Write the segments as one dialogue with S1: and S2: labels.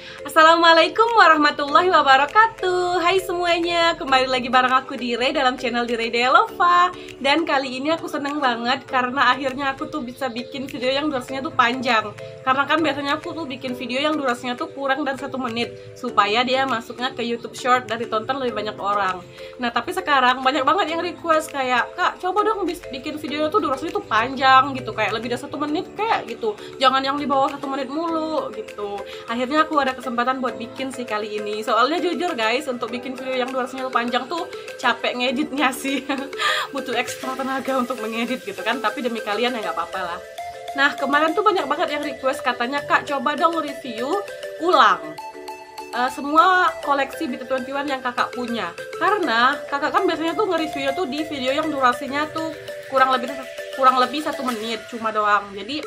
S1: Assalamualaikum warahmatullahi wabarakatuh. Hai semuanya, kembali lagi bareng aku Dire dalam channel Dire Delova. Dan kali ini aku seneng banget karena akhirnya aku tuh bisa bikin video yang durasinya tuh panjang. Karena kan biasanya aku tuh bikin video yang durasinya tuh kurang dari 1 menit supaya dia masuknya ke YouTube Short dan ditonton lebih banyak orang. Nah tapi sekarang banyak banget yang request kayak, Kak coba dong bikin videonya tuh durasinya tuh panjang gitu, kayak lebih dari 1 menit kayak gitu, jangan yang di bawah 1 menit mulu gitu. Akhirnya aku ada kesempatan buat bikin sih kali ini. Soalnya jujur guys, untuk bikin video yang durasinya panjang tuh capek ngeditnya sih. Butuh ekstra tenaga untuk mengedit gitu kan. Tapi demi kalian ya nggak apa-apa lah. Nah kemarin tuh banyak banget yang request katanya, Kak coba dong review ulang semua koleksi BT21 yang kakak punya. Karena kakak kan biasanya tuh nge-review tuh di video yang durasinya tuh kurang lebih 1 menit cuma doang. Jadi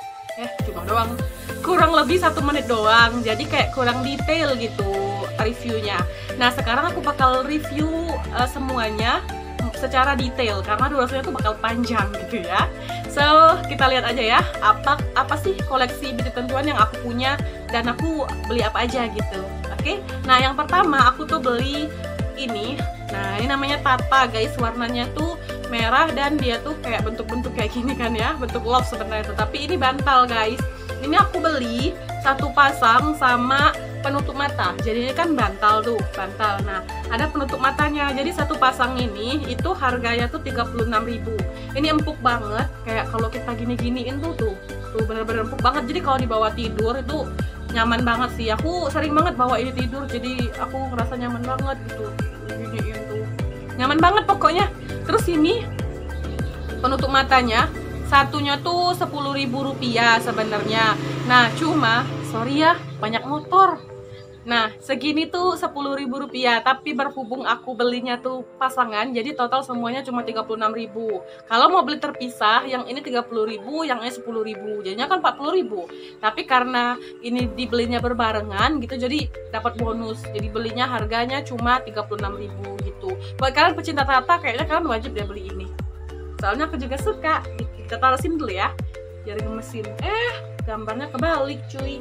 S1: kurang lebih 1 menit doang, jadi kayak kurang detail gitu reviewnya. Nah sekarang aku bakal review semuanya secara detail karena durasinya tuh bakal panjang gitu ya. So kita lihat aja ya apa sih koleksi BT21 yang aku punya dan aku beli apa aja gitu. Oke, nah yang pertama aku tuh beli ini. Nah ini namanya Tata guys, warnanya tuh merah dan dia tuh kayak bentuk-bentuk kayak gini kan ya, bentuk love sebenarnya, tapi ini bantal guys. Ini aku beli satu pasang sama penutup mata. Jadi ini kan bantal tuh, bantal. Nah, ada penutup matanya. Jadi satu pasang ini itu harganya tuh 36.000. Ini empuk banget, kayak kalau kita gini-giniin tuh bener-bener empuk banget. Jadi kalau dibawa tidur itu nyaman banget sih. Aku sering banget bawa ini tidur, jadi aku ngerasa nyaman banget gitu. Giniin tuh. Nyaman banget pokoknya. Terus ini penutup matanya satunya tuh 10.000 rupiah sebenarnya. Nah cuma sorry ya banyak motor. Nah segini tuh 10.000 rupiah, tapi berhubung aku belinya tuh pasangan jadi total semuanya cuma 36.000. Kalau mau beli terpisah yang ini 30.000, yang ini 10.000, jadinya kan 40.000. Tapi karena ini dibelinya berbarengan gitu jadi dapat bonus, jadi belinya harganya cuma 36.000 gitu. Buat kalian pecinta Tata kayaknya kalian wajib deh beli ini, soalnya aku juga suka. Kita taruh sini dulu ya biar gemesin. Gambarnya kebalik cuy.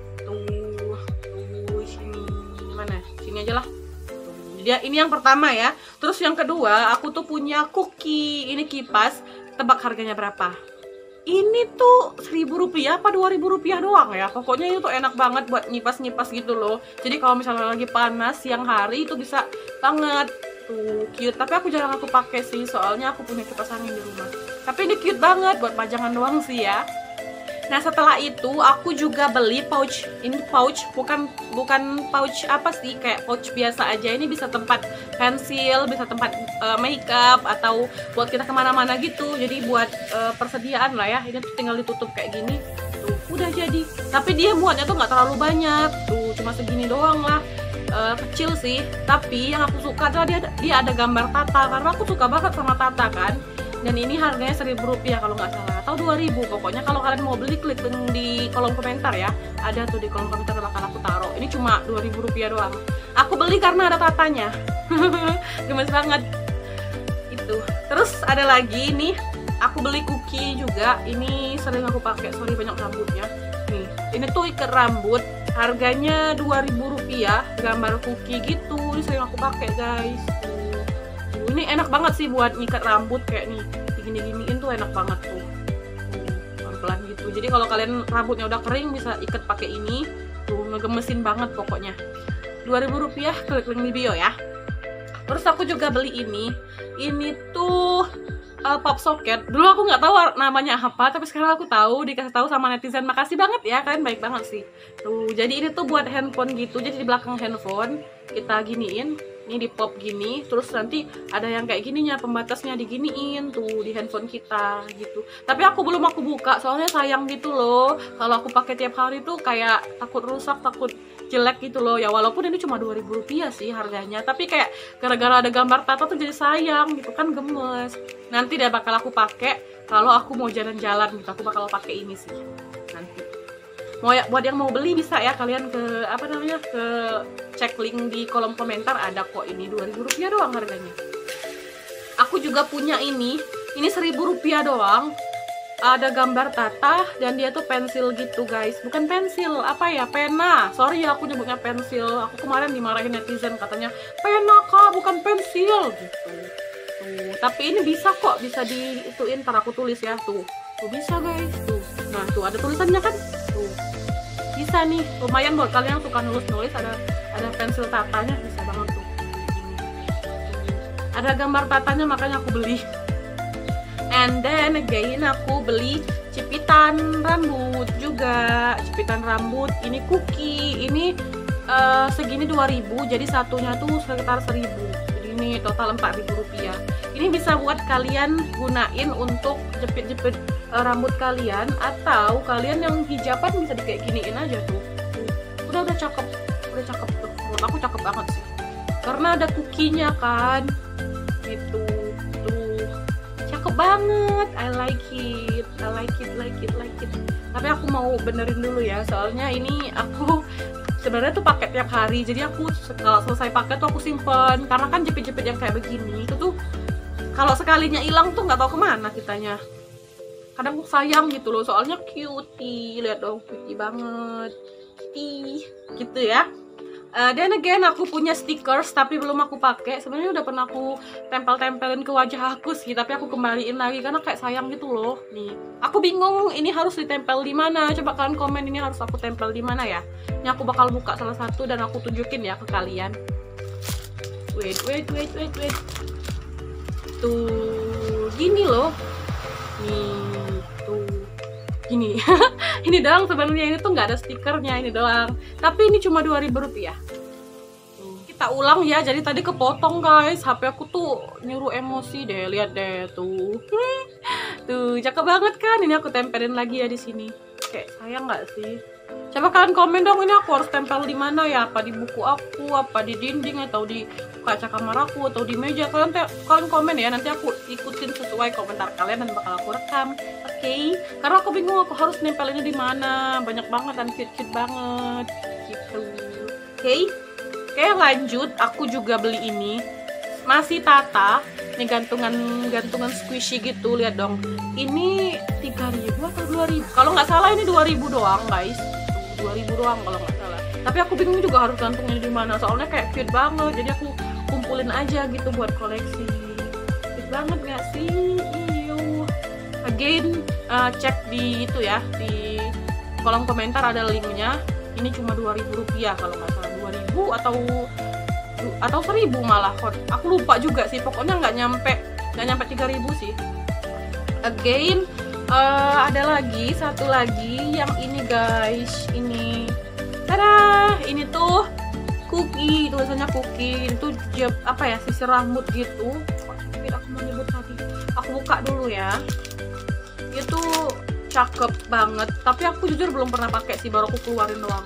S1: Tuh sini, mana? Sini aja lah. Dia ini yang pertama ya. Terus yang kedua aku tuh punya cookie. Ini kipas. Tebak harganya berapa? Ini tuh 1.000 rupiah apa 2.000 rupiah doang ya. Pokoknya itu tuh enak banget buat nyipas-nyipas gitu loh. Jadi kalau misalnya lagi panas siang hari itu bisa banget. Tuh cute, tapi aku jarang aku pakai sih soalnya aku punya kipas angin di rumah. Tapi ini cute banget buat pajangan doang sih ya. Nah setelah itu aku juga beli pouch. Ini pouch bukan pouch apa sih, kayak pouch biasa aja. Ini bisa tempat pensil, bisa tempat makeup atau buat kita kemana-mana gitu. Jadi buat persediaan lah ya. Ini tuh tinggal ditutup kayak gini. Tuh udah jadi. Tapi dia muatnya tuh nggak terlalu banyak. Tuh cuma segini doang lah. Kecil sih, tapi yang aku suka tuh dia ada gambar Tata karena aku suka banget sama Tata kan. Dan ini harganya 1.000 rupiah kalau nggak salah atau 2.000. Pokoknya kalau kalian mau beli klik link di kolom komentar ya, ada tuh di kolom komentar bakal aku taruh. Ini cuma 2.000 rupiah doang. Aku beli karena ada Tatanya. Gemes banget itu. Terus ada lagi nih, aku beli cookie juga. Ini sering aku pakai, sorry banyak rambutnya. Nih, ini tuh ikat rambut. Harganya 2.000 rupiah, gambar cookie gitu. Ini sering aku pakai guys. Ini enak banget sih buat nyikat rambut kayak nih. Digini-giniin tuh enak banget tuh. Pelan-pelan gitu. Jadi kalau kalian rambutnya udah kering bisa ikat pakai ini. Tuh ngegemesin banget pokoknya. 2.000 rupiah, klik link di bio ya. Terus aku juga beli ini. Ini tuh pop socket. Dulu aku nggak tahu namanya apa, tapi sekarang aku tahu, dikasih tahu sama netizen. Makasih banget ya, kalian baik banget sih. Tuh, jadi ini tuh buat handphone gitu. Jadi di belakang handphone kita giniin, ini di pop gini, terus nanti ada yang kayak gininya, pembatasnya diginiin tuh di handphone kita gitu. Tapi aku belum buka, soalnya sayang gitu loh. Kalau aku pakai tiap hari tuh kayak takut rusak, takut jelek gitu loh ya. Walaupun ini cuma 2.000 rupiah sih harganya, tapi kayak gara-gara ada gambar Tata tuh jadi sayang gitu kan, gemes. Nanti dia bakal aku pakai kalau aku mau jalan-jalan gitu. Aku bakal pakai ini sih nanti. Buat yang mau beli bisa ya kalian ke ke cek link di kolom komentar, ada kok. Ini 2.000 rupiah doang harganya. Aku juga punya ini 1.000 rupiah doang. ada gambar Tata dan dia tuh pensil gitu guys, bukan pensil, apa ya, pena, sorry ya aku nyebutnya pensil. Aku kemarin dimarahin netizen katanya pena kak bukan pensil gitu. Tuh, tapi ini bisa kok, bisa diituin, ntar aku tulis ya, tuh bisa guys, tuh. Nah tuh ada tulisannya kan, tuh bisa nih, lumayan buat kalian yang suka nulis-nulis, ada pensil Tatanya, bisa banget tuh. Ada gambar Tatanya makanya aku beli. And then again aku beli jepitan rambut juga, jepitan rambut ini cookie, ini segini 2000, jadi satunya tuh sekitar 1000, jadi ini total 4000 rupiah. Ini bisa buat kalian gunain untuk jepit-jepit rambut kalian, atau kalian yang hijaban bisa di kayak giniin aja tuh. Udah cakep tuh, menurut aku cakep banget sih, karena ada cookie-nya kan, gitu. Banget, I like it. Tapi aku mau benerin dulu ya, soalnya ini aku sebenarnya tuh pakai tiap hari, jadi aku kalau selesai pakai tuh aku simpen, karena kan jepit-jepit yang kayak begini itu tuh kalau sekalinya hilang tuh nggak tahu kemana kitanya. Kadang aku sayang gitu loh, soalnya cutie, lihat dong, cutie banget, gitu ya. Dan again aku punya stickers tapi belum aku pakai. Sebenarnya udah pernah aku tempel-tempelin ke wajah aku sih, tapi aku kembaliin lagi karena kayak sayang gitu loh. Nih, aku bingung ini harus ditempel di mana. Coba kalian komen ini harus aku tempel di mana ya. Ini aku bakal buka salah satu dan aku tunjukin ya ke kalian. Wait. Tuh, gini loh. Nih, tuh. Gini. Ini doang sebenarnya, ini tuh nggak ada stikernya, ini doang. Tapi ini cuma 2000 rupiah. Kita ulang ya, jadi tadi kepotong guys, HP aku tuh nyuruh emosi deh, lihat deh tuh. Tuh, cakep banget kan? Ini aku tempelin lagi ya di sini. Kayak sayang nggak sih? Coba kalian komen dong, ini aku harus tempel di mana ya? Apa di buku aku, apa di dinding, atau di kaca kamar aku, atau di meja? Kalian komen ya, nanti aku ikutin sesuai komentar kalian dan bakal aku rekam. Oke? Karena aku bingung aku harus nempelinnya di mana. Banyak banget dan cute banget gitu. Oke, lanjut. Aku juga beli ini, masih Tata. Ini gantungan squishy gitu, lihat dong. Ini 3000 atau 2000? Kalau nggak salah ini 2000 doang guys. 2000 doang kalau nggak salah. Tapi aku bingung juga harus gantungnya di mana. Soalnya kayak cute banget. Jadi aku kumpulin aja gitu buat koleksi. Cute banget nggak sih? Again, cek di itu ya, di kolom komentar ada linknya. Ini cuma 2000 rupiah kalau nggak salah, 2000 atau 1000 malah. Aku lupa juga sih, pokoknya nggak nyampe 3000 sih. Again, ada lagi satu lagi yang ini guys, ini, tada, ini tuh cookie, tulisannya cookie. Itu apa ya, sisir rambut gitu. Aku mau nyebut tadi, aku buka dulu ya. Itu cakep banget, tapi aku jujur belum pernah pakai sih, baru aku keluarin doang.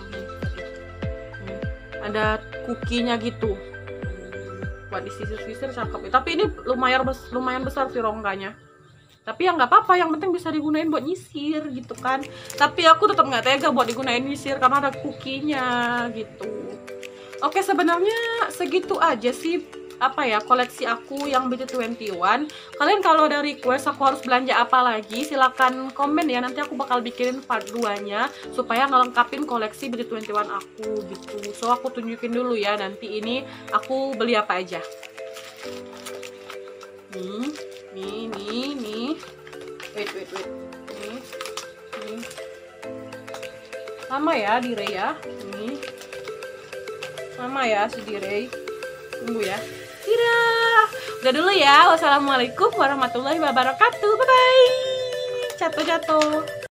S1: Ada cookie-nya gitu buat disisir-sisir, cakep. Tapi ini lumayan besar sih rongkanya, tapi ya nggak apa-apa, yang penting bisa digunain buat nyisir gitu kan. Tapi aku tetap nggak tega buat digunain nyisir karena ada cookie-nya gitu. Oke, sebenarnya segitu aja sih apa ya, koleksi aku yang BT21. Kalian kalau ada request aku harus belanja apa lagi, silahkan komen ya, nanti aku bakal bikinin part 2 nya supaya ngelengkapin koleksi BT21 aku gitu. So aku tunjukin dulu ya nanti ini aku beli apa aja. Nih. Wait. Nih. Sama ya di Ray ya. Nih. Sama ya si di Ray. Tunggu ya. Dadah. Udah dulu ya. Wassalamualaikum warahmatullahi wabarakatuh. Bye bye. Jatuh.